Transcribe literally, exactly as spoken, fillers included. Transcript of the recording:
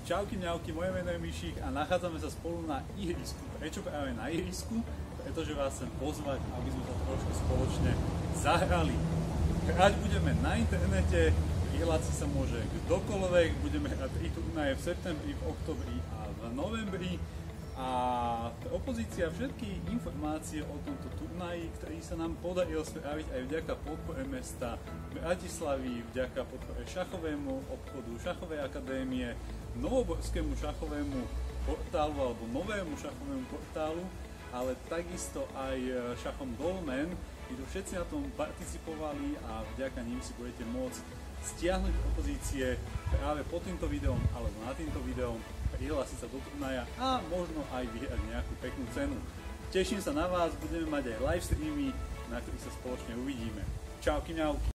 Čauky mňauky, moje meno je Mišík a nachádzame sa spolu na ihrisku. Prečo práve na ihrisku? Pretože vás chcem pozvať, aby sme sa trošku spoločne zahrali. Hrať budeme na internete, prihlásiť sa môže kdokoľvek, budeme hrať tri turnaje v septembri, v oktobri a v novembri. A opozícia všetky informácie o tomto turnaji, ktorý sa nám podarilo spraviť aj vďaka podpore mesta Bratislavy, vďaka podpore šachovému obchodu, šachovej akadémie, novoborskému šachovému portálu alebo novému šachovému portálu, ale takisto aj šachom Dolmen, kde všetci na tom participovali a vďaka nim si budete môcť stiahnuť opozície práve pod týmto videom alebo na týmto videom, prihlásiť sa do turnaja a možno aj vyhrať nejakú peknú cenu. Teším sa na vás, budeme mať aj live streamy, na ktorých sa spoločne uvidíme. Čauky mňauky.